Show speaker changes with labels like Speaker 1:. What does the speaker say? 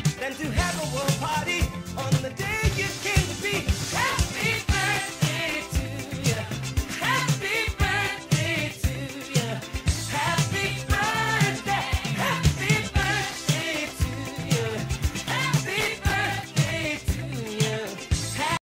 Speaker 1: than to have a world party on the day